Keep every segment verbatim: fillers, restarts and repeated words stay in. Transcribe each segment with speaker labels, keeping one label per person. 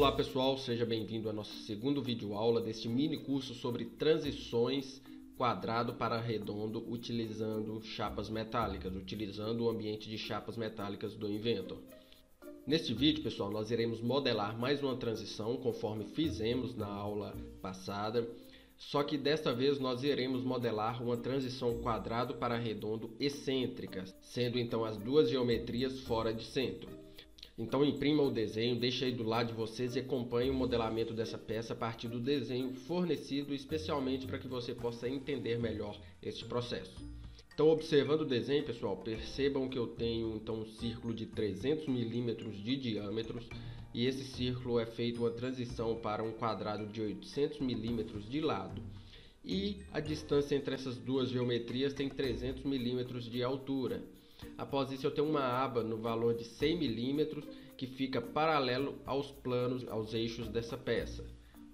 Speaker 1: Olá pessoal, seja bem-vindo ao nosso segundo vídeo aula deste mini curso sobre transições quadrado para redondo utilizando chapas metálicas, utilizando o ambiente de chapas metálicas do Inventor. Neste vídeo, pessoal, nós iremos modelar mais uma transição conforme fizemos na aula passada, só que desta vez nós iremos modelar uma transição quadrado para redondo excêntrica, sendo então as duas geometrias fora de centro. Então imprima o desenho, deixe aí do lado de vocês e acompanhe o modelamento dessa peça a partir do desenho fornecido especialmente para que você possa entender melhor este processo. Então, observando o desenho, pessoal, percebam que eu tenho então um círculo de trezentos milímetros de diâmetro e esse círculo é feito uma transição para um quadrado de oitocentos milímetros de lado. E a distância entre essas duas geometrias tem trezentos milímetros de altura. Após isso eu tenho uma aba no valor de cem milímetros que fica paralelo aos planos, aos eixos dessa peça,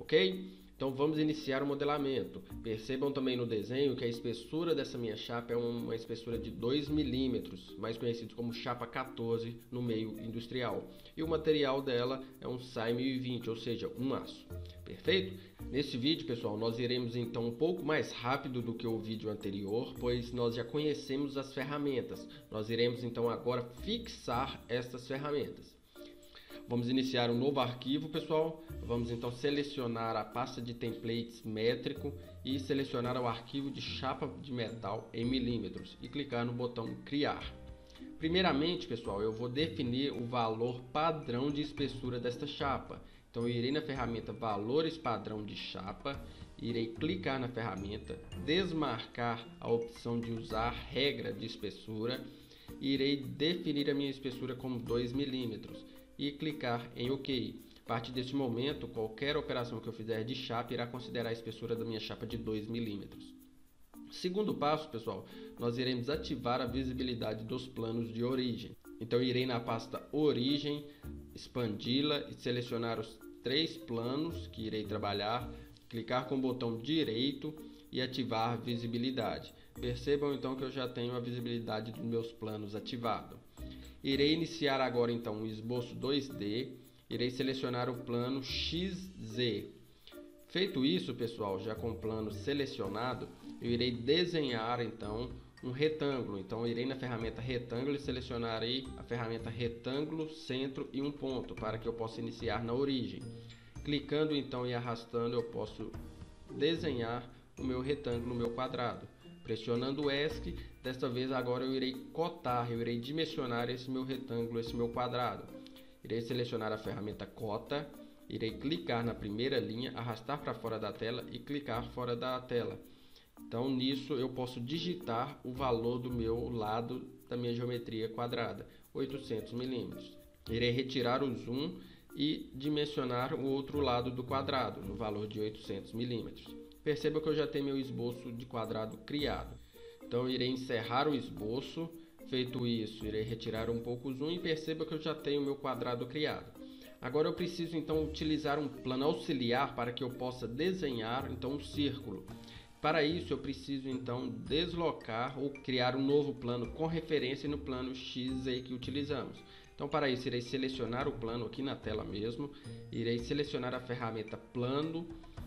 Speaker 1: ok? Então vamos iniciar o modelamento. Percebam também no desenho que a espessura dessa minha chapa é uma espessura de dois milímetros, mais conhecido como chapa quatorze no meio industrial. E o material dela é um S A I mil e vinte, ou seja, um aço. Perfeito? Nesse vídeo, pessoal, nós iremos então um pouco mais rápido do que o vídeo anterior, pois nós já conhecemos as ferramentas. Nós iremos então agora fixar estas ferramentas. Vamos iniciar um novo arquivo, pessoal. Vamos então selecionar a pasta de templates métrico e selecionar o arquivo de chapa de metal em milímetros e clicar no botão criar. Primeiramente, pessoal, eu vou definir o valor padrão de espessura desta chapa. Então eu irei na ferramenta valores padrão de chapa, irei clicar na ferramenta, desmarcar a opção de usar regra de espessura e irei definir a minha espessura como dois milímetros. E clicar em OK. A partir deste momento, qualquer operação que eu fizer de chapa irá considerar a espessura da minha chapa de dois milímetros. Segundo passo, pessoal, nós iremos ativar a visibilidade dos planos de origem. Então irei na pasta origem, expandi-la e selecionar os três planos que irei trabalhar, clicar com o botão direito e ativar visibilidade. Percebam então que eu já tenho a visibilidade dos meus planos ativado. Irei iniciar agora então um esboço dois D, irei selecionar o plano X Z. Feito isso, pessoal, já com o plano selecionado, eu irei desenhar então um retângulo. Então eu irei na ferramenta retângulo e selecionarei a ferramenta retângulo, centro e um ponto para que eu possa iniciar na origem. Clicando então e arrastando eu posso desenhar o meu retângulo, o meu quadrado. Pressionando o ESC, desta vez agora eu irei cotar, eu irei dimensionar esse meu retângulo, esse meu quadrado. Irei selecionar a ferramenta cota, irei clicar na primeira linha, arrastar para fora da tela e clicar fora da tela. Então nisso eu posso digitar o valor do meu lado da minha geometria quadrada, oitocentos milímetros. Irei retirar o zoom e dimensionar o outro lado do quadrado, no valor de oitocentos milímetros. Perceba que eu já tenho meu esboço de quadrado criado. Então eu irei encerrar o esboço. Feito isso, irei retirar um pouco o zoom e perceba que eu já tenho meu quadrado criado. Agora eu preciso então utilizar um plano auxiliar para que eu possa desenhar então um círculo. Para isso eu preciso então deslocar ou criar um novo plano com referência no plano X aí que utilizamos. Então para isso irei selecionar o plano aqui na tela mesmo, irei selecionar a ferramenta plano,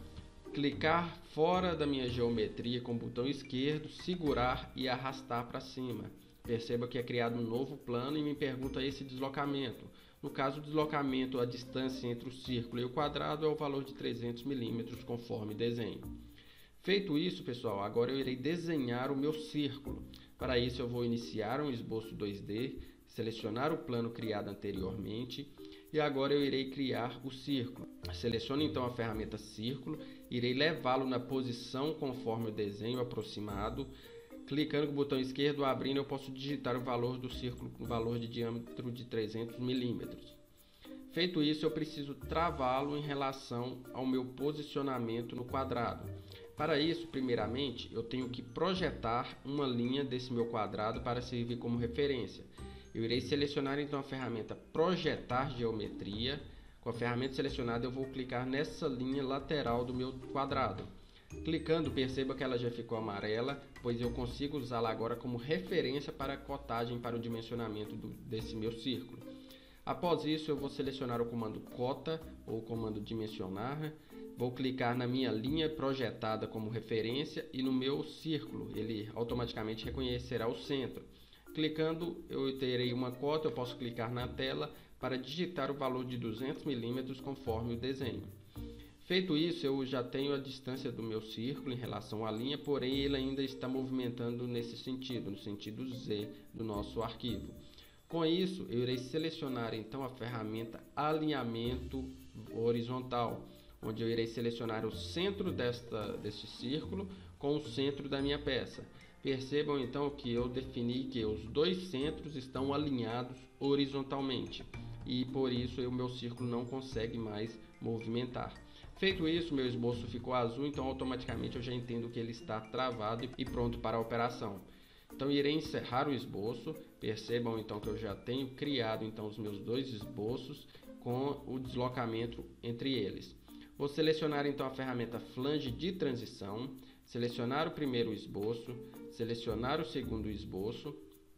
Speaker 1: clicar fora da minha geometria com o botão esquerdo, segurar e arrastar para cima. Perceba que é criado um novo plano e me pergunta esse deslocamento. No caso, o deslocamento, a distância entre o círculo e o quadrado é o valor de trezentos milímetros conforme desenho. Feito isso, pessoal, agora eu irei desenhar o meu círculo. Para isso eu vou iniciar um esboço dois D, selecionar o plano criado anteriormente e agora eu irei criar o círculo. Seleciono então a ferramenta círculo, irei levá-lo na posição conforme o desenho aproximado. Clicando com o botão esquerdo, abrindo, eu posso digitar o valor do círculo com valor de diâmetro de trezentos milímetros. Feito isso, eu preciso travá-lo em relação ao meu posicionamento no quadrado. Para isso, primeiramente, eu tenho que projetar uma linha desse meu quadrado para servir como referência. Eu irei selecionar então a ferramenta projetar geometria. Com a ferramenta selecionada eu vou clicar nessa linha lateral do meu quadrado. Clicando, perceba que ela já ficou amarela, pois eu consigo usá-la agora como referência para a cotagem para o dimensionamento do, desse meu círculo. Após isso, eu vou selecionar o comando cota ou o comando dimensionar. Vou clicar na minha linha projetada como referência e no meu círculo. Ele automaticamente reconhecerá o centro. Clicando, eu terei uma cota. Eu posso clicar na tela para digitar o valor de duzentos milímetros conforme o desenho. Feito isso, eu já tenho a distância do meu círculo em relação à linha, porém ele ainda está movimentando nesse sentido, no sentido Z do nosso arquivo. Com isso, eu irei selecionar então a ferramenta Alinhamento Horizontal, onde eu irei selecionar o centro desta, deste círculo com o centro da minha peça. Percebam então que eu defini que os dois centros estão alinhados horizontalmente e por isso o meu círculo não consegue mais movimentar. Feito isso, meu esboço ficou azul, então automaticamente eu já entendo que ele está travado e pronto para a operação. Então irei encerrar o esboço. Percebam então que eu já tenho criado então os meus dois esboços com o deslocamento entre eles. Vou selecionar então a ferramenta flange de transição, selecionar o primeiro esboço, selecionar o segundo esboço.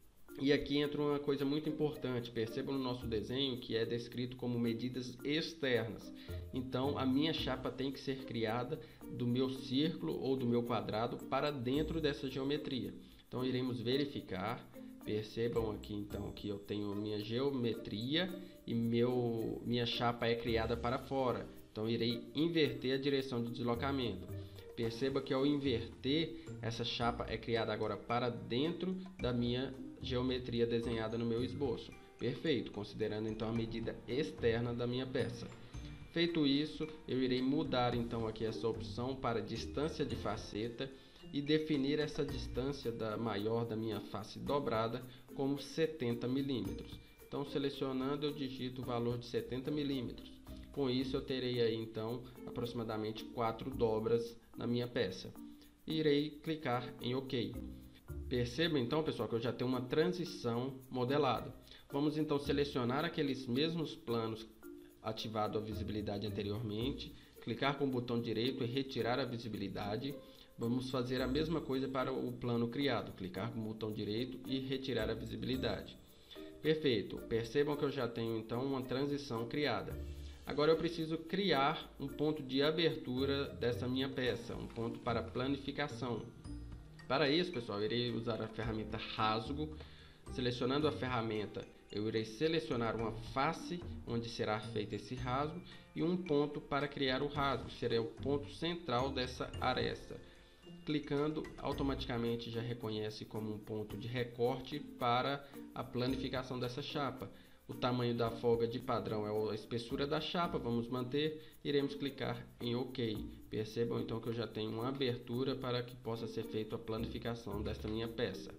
Speaker 1: E aqui entra uma coisa muito importante, percebam no nosso desenho que é descrito como medidas externas. Então a minha chapa tem que ser criada do meu círculo ou do meu quadrado para dentro dessa geometria. Então iremos verificar, percebam aqui então que eu tenho minha geometria e meu, minha chapa é criada para fora. Então irei inverter a direção de deslocamento. Perceba que ao inverter, essa chapa é criada agora para dentro da minha geometria desenhada no meu esboço. Perfeito, considerando então a medida externa da minha peça. Feito isso, eu irei mudar então aqui essa opção para distância de faceta e definir essa distância da maior da minha face dobrada como setenta milímetros. Então selecionando, eu digito o valor de setenta milímetros. Com isso eu terei aí então aproximadamente quatro dobras na minha peça. Irei clicar em OK. Perceba então, pessoal, que eu já tenho uma transição modelada. Vamos então selecionar aqueles mesmos planos ativado a visibilidade anteriormente, clicar com o botão direito e retirar a visibilidade. Vamos fazer a mesma coisa para o plano criado, clicar com o botão direito e retirar a visibilidade. Perfeito. Percebam que eu já tenho então uma transição criada. Agora eu preciso criar um ponto de abertura dessa minha peça, um ponto para planificação. Para isso, pessoal, eu irei usar a ferramenta rasgo. Selecionando a ferramenta, eu irei selecionar uma face onde será feito esse rasgo e um ponto para criar o rasgo, será o ponto central dessa aresta. Clicando, automaticamente já reconhece como um ponto de recorte para a planificação dessa chapa. O tamanho da folga de padrão é a espessura da chapa, vamos manter, iremos clicar em OK. Percebam então que eu já tenho uma abertura para que possa ser feita a planificação desta minha peça.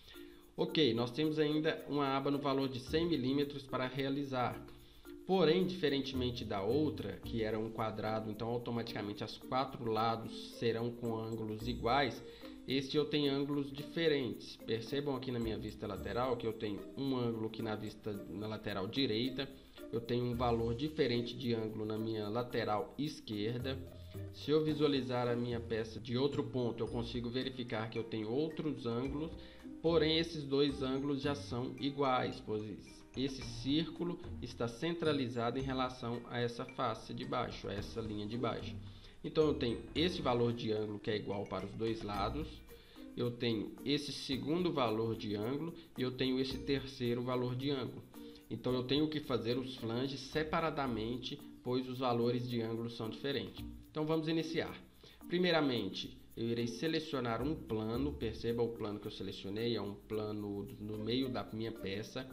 Speaker 1: Ok, nós temos ainda uma aba no valor de cem milímetros para realizar. Porém, diferentemente da outra, que era um quadrado, então automaticamente os quatro lados serão com ângulos iguais, este eu tenho ângulos diferentes. Percebam aqui na minha vista lateral que eu tenho um ângulo aqui na vista na lateral direita, eu tenho um valor diferente de ângulo na minha lateral esquerda. Se eu visualizar a minha peça de outro ponto, eu consigo verificar que eu tenho outros ângulos, porém esses dois ângulos já são iguais, pois esse círculo está centralizado em relação a essa face de baixo, a essa linha de baixo. Então eu tenho esse valor de ângulo que é igual para os dois lados, eu tenho esse segundo valor de ângulo e eu tenho esse terceiro valor de ângulo. Então eu tenho que fazer os flanges separadamente, pois os valores de ângulo são diferentes. Então vamos iniciar. Primeiramente, eu irei selecionar um plano, perceba o plano que eu selecionei, é um plano no meio da minha peça.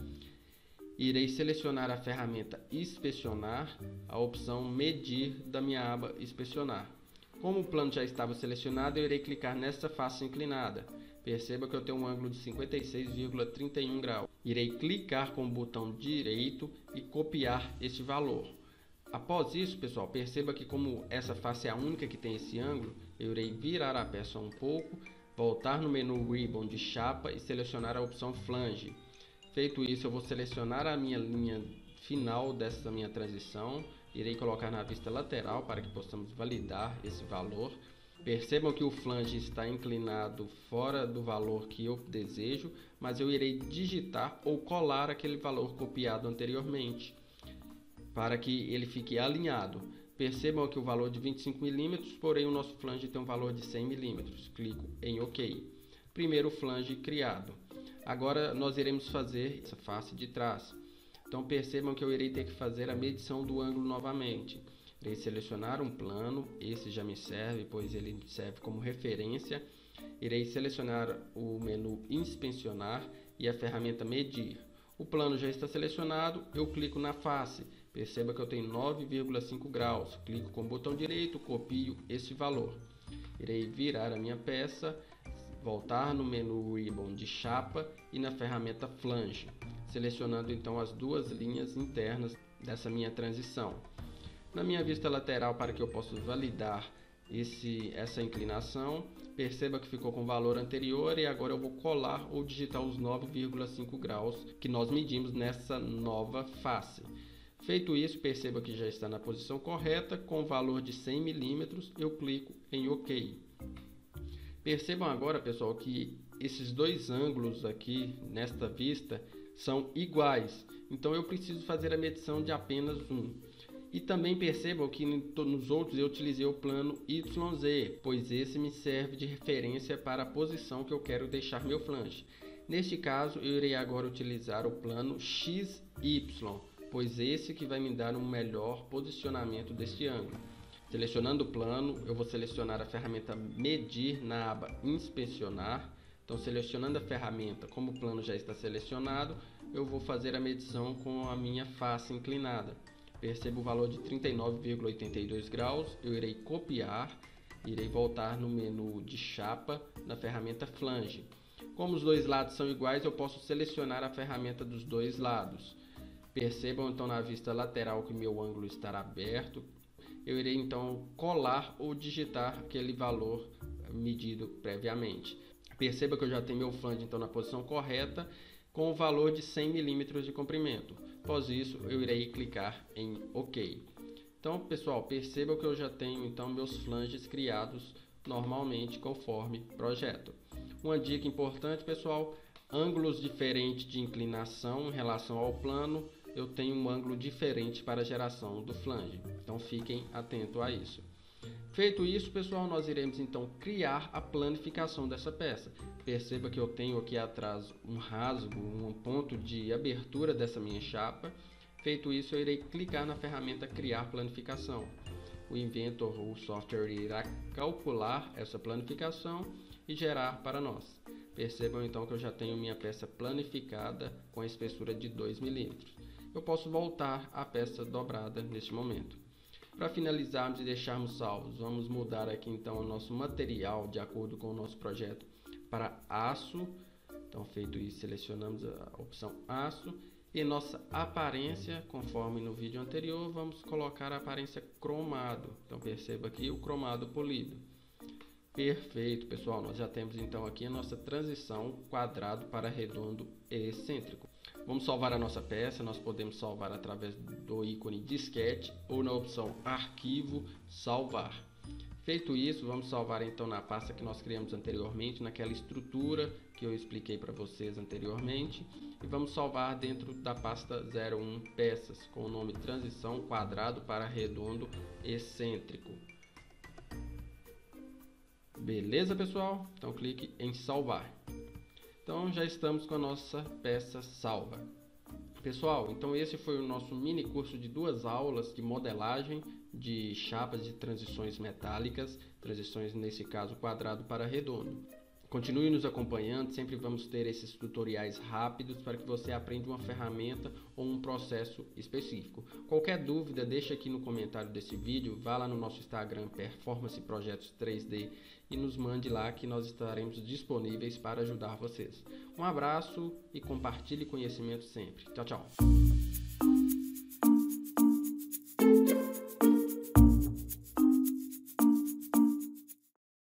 Speaker 1: Irei selecionar a ferramenta inspecionar, a opção medir da minha aba inspecionar. Como o plano já estava selecionado, eu irei clicar nessa face inclinada. Perceba que eu tenho um ângulo de cinquenta e seis vírgula trinta e um graus. Irei clicar com o botão direito e copiar este valor. Após isso, pessoal, perceba que como essa face é a única que tem esse ângulo, eu irei virar a peça um pouco, voltar no menu Ribbon de chapa e selecionar a opção flange. Feito isso, eu vou selecionar a minha linha final dessa minha transição, irei colocar na vista lateral para que possamos validar esse valor. Percebam que o flange está inclinado fora do valor que eu desejo, mas eu irei digitar ou colar aquele valor copiado anteriormente, para que ele fique alinhado. Percebam que o valor de vinte e cinco milímetros, porém o nosso flange tem um valor de cem milímetros. Clico em OK. Primeiro flange criado. Agora nós iremos fazer essa face de trás. Então percebam que eu irei ter que fazer a medição do ângulo novamente. Irei selecionar um plano, esse já me serve, pois ele serve como referência. Irei selecionar o menu Inspecionar e a ferramenta Medir. O plano já está selecionado, eu clico na face. Perceba que eu tenho nove vírgula cinco graus. Clico com o botão direito, copio esse valor. Irei virar a minha peça, voltar no menu Ribbon de chapa e na ferramenta Flange, selecionando então as duas linhas internas dessa minha transição. Na minha vista lateral, para que eu possa validar esse, essa inclinação, perceba que ficou com o valor anterior e agora eu vou colar ou digitar os nove vírgula cinco graus que nós medimos nessa nova face. Feito isso, perceba que já está na posição correta, com o valor de cem milímetros, eu clico em OK. Percebam agora, pessoal, que esses dois ângulos aqui nesta vista são iguais, então eu preciso fazer a medição de apenas um. E também percebam que nos outros eu utilizei o plano Y Z, pois esse me serve de referência para a posição que eu quero deixar meu flange. Neste caso, eu irei agora utilizar o plano X Y, pois esse que vai me dar um melhor posicionamento deste ângulo. Selecionando o plano, eu vou selecionar a ferramenta Medir na aba Inspecionar. Então, selecionando a ferramenta, como o plano já está selecionado, eu vou fazer a medição com a minha face inclinada. Percebo o valor de trinta e nove vírgula oitenta e dois graus, eu irei copiar, irei voltar no menu de chapa, na ferramenta Flange. Como os dois lados são iguais, eu posso selecionar a ferramenta dos dois lados. Percebam então na vista lateral que meu ângulo estará aberto. Eu irei então colar ou digitar aquele valor medido previamente. Perceba que eu já tenho meu flange então na posição correta, com o valor de cem milímetros de comprimento. Após isso, eu irei clicar em OK. Então, pessoal, percebam que eu já tenho então meus flanges criados normalmente conforme projeto. Uma dica importante, pessoal, ângulos diferentes de inclinação em relação ao plano, eu tenho um ângulo diferente para a geração do flange. Então, fiquem atentos a isso. Feito isso, pessoal, nós iremos então criar a planificação dessa peça. Perceba que eu tenho aqui atrás um rasgo, um ponto de abertura dessa minha chapa. Feito isso, eu irei clicar na ferramenta Criar Planificação. O Inventor ou o software irá calcular essa planificação e gerar para nós. Percebam então que eu já tenho minha peça planificada com a espessura de dois milímetros. Eu posso voltar à peça dobrada neste momento. Para finalizarmos e deixarmos salvos, vamos mudar aqui então o nosso material de acordo com o nosso projeto para aço. Então, feito isso, selecionamos a opção aço e nossa aparência, conforme no vídeo anterior, vamos colocar a aparência cromado. Então, perceba aqui o cromado polido. Perfeito, pessoal, nós já temos então aqui a nossa transição quadrado para redondo e excêntrico. Vamos salvar a nossa peça, nós podemos salvar através do ícone disquete ou na opção arquivo, salvar. Feito isso, vamos salvar então na pasta que nós criamos anteriormente, naquela estrutura que eu expliquei para vocês anteriormente, e vamos salvar dentro da pasta zero um peças, com o nome transição quadrado para redondo excêntrico. Beleza, pessoal? Então clique em salvar. Então já estamos com a nossa peça salva. Pessoal, então esse foi o nosso mini curso de duas aulas de modelagem de chapas de transições metálicas, transições nesse caso quadrado para redondo. Continue nos acompanhando, sempre vamos ter esses tutoriais rápidos para que você aprenda uma ferramenta ou um processo específico. Qualquer dúvida, deixa aqui no comentário desse vídeo, vá lá no nosso Instagram Performance Projetos três D e nos mande lá que nós estaremos disponíveis para ajudar vocês. Um abraço e compartilhe conhecimento sempre. Tchau, tchau!